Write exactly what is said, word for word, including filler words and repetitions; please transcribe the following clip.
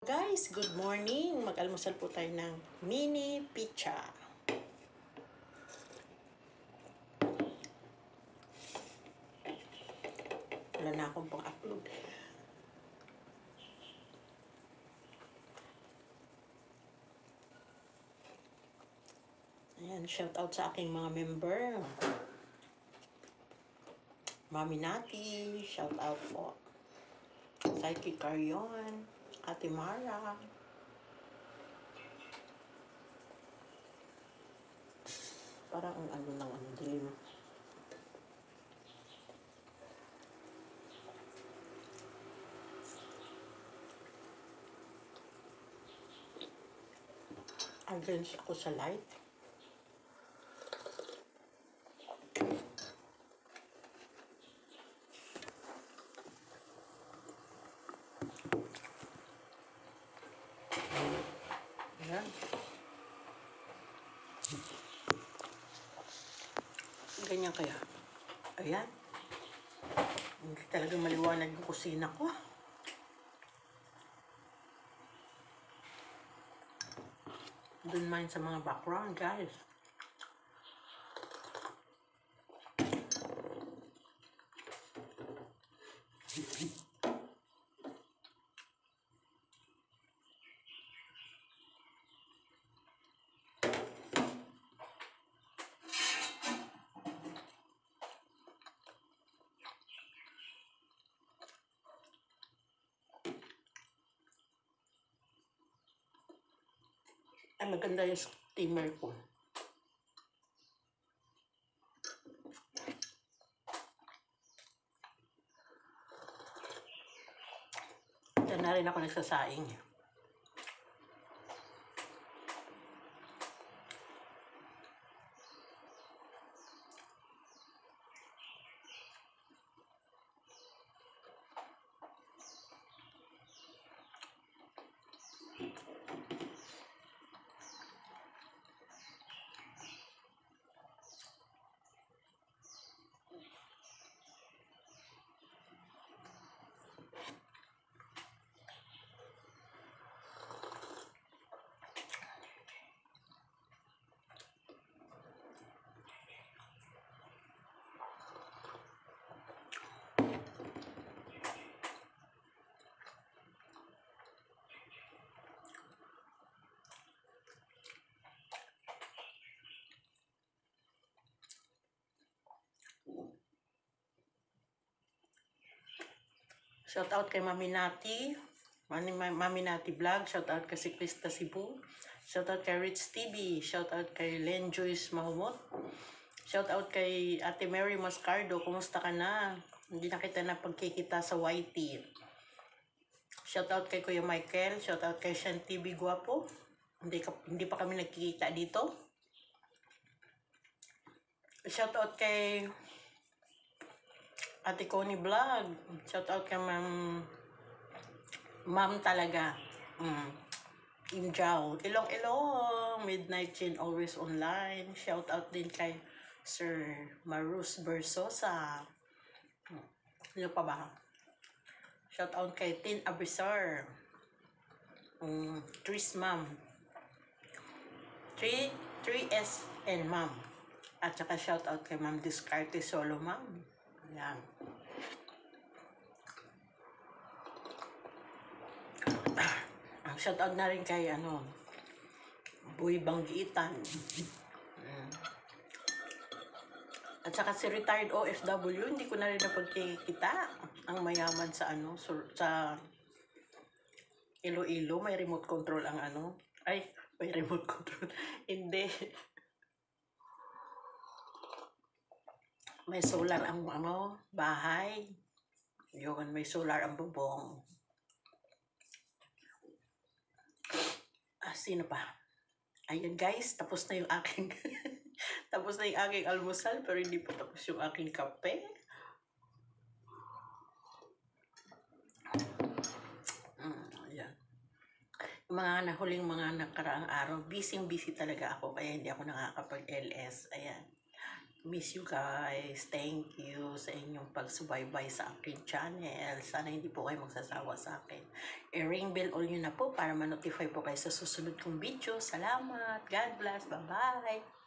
Guys, good morning! Mag-almusal po tayo ng mini pizza. Wala na akong pang-upload. Ayan, shout out sa aking mga member. Mami Nati, shout out po. Psyche Carion, Ate Mara. Parang ang ano lang, ang dilim. Against ako sa light. Ayan. Ganyan kaya. Ayan. Hindi talaga maliwanag yung kusina ko. Doon man sa mga background, guys. Ay, maganda yung steamer ko. Diyan na rin ako nagsasaing. Shout out kay Mami Nati, Mami, Mami Nati Vlog, shout out kay si Krista Cebu, shout out kay Rich T V, shout out kay Len Joyce Mahumot, shout out kay Ate Mary Mascardo, kumusta ka na? Hindi na kita na pagkikita sa Y T. Shout out kay Kuya Michael, shout out kay Shan T V Guapo, hindi, ka, hindi pa kami nagkikita dito. Shout out kay Ate Connie Vlog. Shout out kay Ma'am Ma'am talaga. Mm. Injaw. Ilong ilong. Midnight Chin always online. Shout out din kay Sir Marus Bersosa. Mm. Ano pa ba? Shout out kay Tin Abisar. Mm. Tris Ma'am. three S and Ma'am. At saka shout out kay Ma'am Discarte Solo Ma'am. Ayan. Ang shoutout na rin kay ano, Boy Banggitan. Mm. At saka si retired O F W, hindi ko na rin napagkikita. Ang mayaman sa ano, sa Iloilo, may remote control ang ano. Ay, may remote control. Hindi. May solar ang ano, bahay. Yun, may solar ang bubong. Ah, sino pa? Ayan guys, tapos na yung aking tapos na yung aking almusal, pero hindi pa tapos yung aking kape. Mm, ayan. Yung mga nahuling mga nakaraang araw, busy busy talaga ako, kaya hindi ako nakakapag-L S. Ayan. Miss you guys. Thank you sa inyong pagsubaybay sa akin channel. Sana hindi po kayo magsasawa sa akin. I-ring bell all nyo na po para ma-notify po kayo sa susunod kong video. Salamat. God bless. Bye-bye.